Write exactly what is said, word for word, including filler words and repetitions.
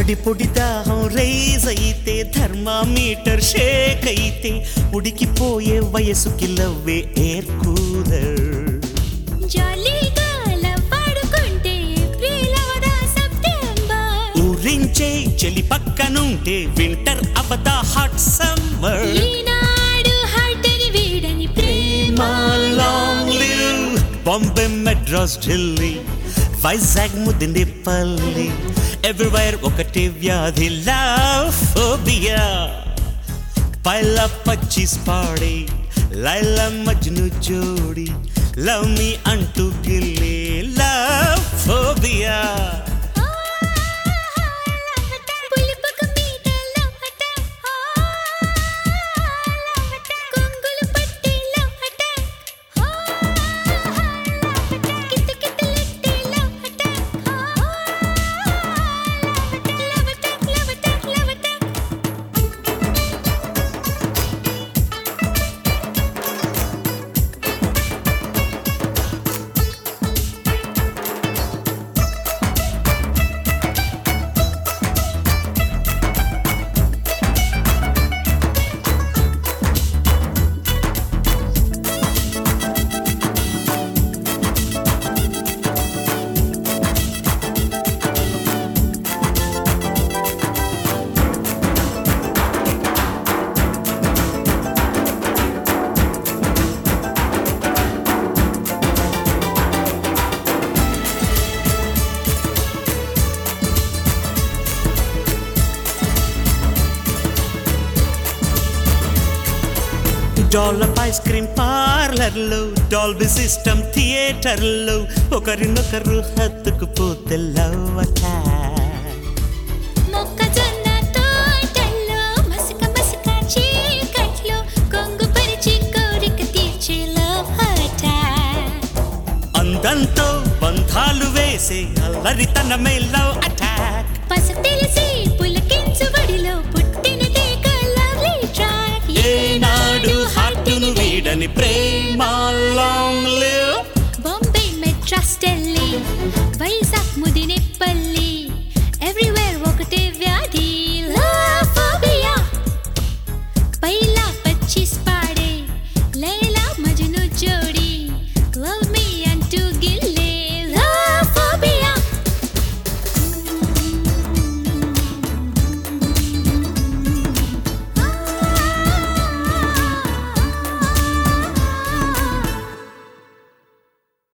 తడి పొడి దాహం రైజ్ అయితే థర్మామీటర్ షేక్ అయితే ఉడికిపోయే వయసుకి లవ్వే ఎయిర్ కూలర్ జాలీగా లవ్వాడుకుంటే ఏప్రిల్ అవదా సెప్టెంబర్ ఊరించే చలి పక్కనుంటే వింటర్ అవదా హాట్ సమ్మర్ ఈనాడు హార్ట్ అని వీడని ప్రేమ long live Bombay Madras Delhi Vizag Mudinepalli everywhere ఒకటే వ్యాధి లవ్ ఫోబియా పైలా పచ్చిస్ పాడే లైలా మజ్ను జోడి లవ్ మీ అంటూ గిల్లే లవ్ ఫోబియా పులిపక మీద లవట లవట కొంగులు పట్టి లవట కిత కితలెట్టి లవట లవట లవట లవట డోలప్ ఐస్ క్రీమ్ పార్లర్లో డాల్బీ సిస్టమ్ థియేటర్లో ఒకరినొకరు హత్తుకుపోతే లవ్ అటాక్ మొక్కజొన్న తోటల్లో మసక మసక చీకట్లో కొంగు పరిచి కోరిక తీర్చే లవ్ అటాక్ అందంతో బంధాలు వేసే అల్లరితనమే లవ్ అటాక్ పస తెలిసి పులకించు వడిలో పుట్టినదే లవ్లీ ట్రాక్ ఏనాడు హార్టును వీడని ప్రేమ లాంగ్ లివ్ బాంబే మెడ్రాస్ ఢిల్లీ వైజాగ్ ముదినేపల్లి